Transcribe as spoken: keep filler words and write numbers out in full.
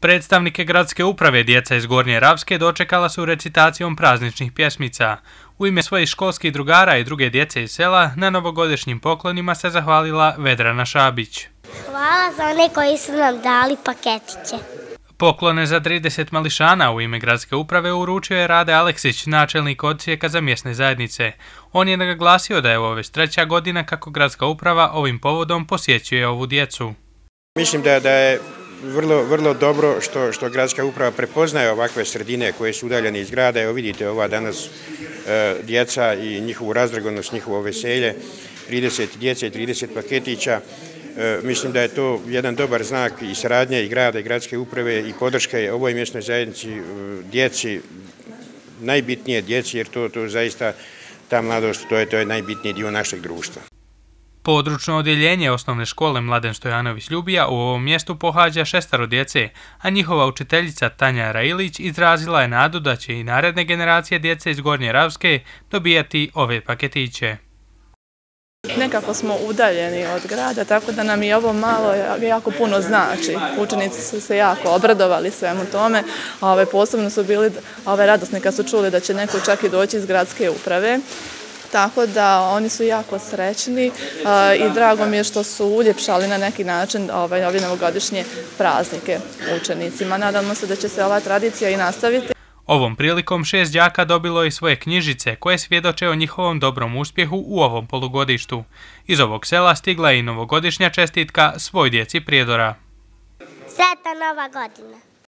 Predstavnike gradske uprave djeca iz Gornje Ravske dočekala su recitacijom prazničnih pjesmica. U ime svojih školskih drugara i druge djece iz sela na novogodišnjim poklonima se zahvalila Vedrana Šabić. Hvala za one koji su nam dali paketiće. Poklone za trideset mališana u ime gradske uprave uručio je Rade Aleksić, načelnik odsjeka za mjesne zajednice. On je naglasio da je ovo već treća godina kako gradska uprava ovim povodom posjećuje ovu djecu. Mislim da, da je vrlo, vrlo dobro što, što gradska uprava prepoznaje ovakve sredine koje su udaljene iz grada. Evo vidite ova danas e, djeca i njihovu razdragonost, njihovo veselje, trideset djece i trideset paketića. E, mislim da je to jedan dobar znak i saradnje i grada i gradske uprave i podrške ovoj mjesnoj zajednici, e, djeci, najbitnije djeci, jer to, to zaista ta mladost, to je, to je najbitniji dio našeg društva. Područno odjeljenje osnovne škole Mladen Stojanović Ljubija u ovom mjestu pohađa šestero djece, a njihova učiteljica Tanja Railić izrazila je nadu da će i naredne generacije djece iz Gornje Ravske dobijati ove paketiće. Nekako smo udaljeni od grada, tako da nam i ovo malo jako puno znači. Učenici su se jako obradovali svemu tome, ove, posebno su bili ove, radosni kad su čuli da će neko čak i doći iz gradske uprave. Tako da oni su jako srećni i drago mi je što su uljepšali na neki način ove, ove novogodišnje praznike učenicima. Nadamo se da će se ova tradicija i nastaviti. Ovom prilikom šest đaka dobilo je svoje knjižice koje svjedoče o njihovom dobrom uspjehu u ovom polugodištu. Iz ovog sela stigla je i novogodišnja čestitka svoj djeci Prijedora. Sretna Nova godina!